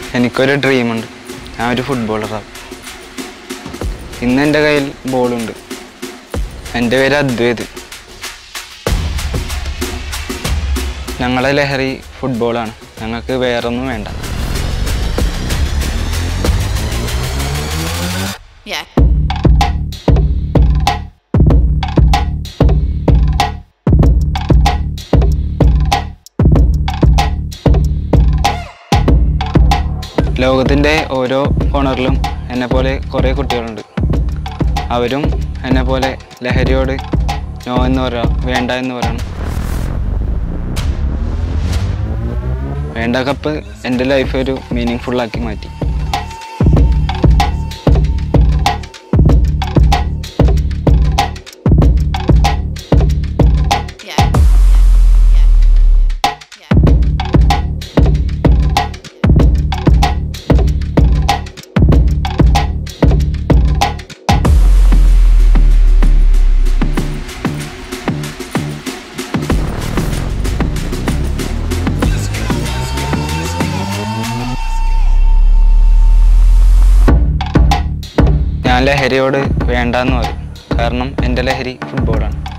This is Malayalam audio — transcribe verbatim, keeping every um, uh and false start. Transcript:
എനിക്കൊരു ഡ്രീമുണ്ട്. ഞാൻ ഒരു ഫുട്ബോളറാണ്. ഇന്ന് എൻ്റെ കയ്യിൽ ബോളുണ്ട്. എൻ്റെ പേര് അദ്വൈത്. ഞങ്ങളെ ലഹരി ഫുട്ബോളാണ്. ഞങ്ങൾക്ക് വേറൊന്നും വേണ്ട. ലോകത്തിൻ്റെ ഓരോ കോണറിലും എന്നെപ്പോലെ കുറേ കുട്ടികളുണ്ട്. അവരും എന്നെപ്പോലെ ലഹരിയോട് നോ എന്ന് പറയാം, വേണ്ട എന്ന് പറയണം. വേണ്ട കപ്പ് എൻ്റെ ലൈഫ് ഒരു മീനിങ് ഫുള്ളാക്കി മാറ്റി. ഞാൻ ലഹരിയോട് വേണ്ടെന്ന് പറയും. കാരണം എൻ്റെ ലഹരി ഫുട്ബോളാണ്.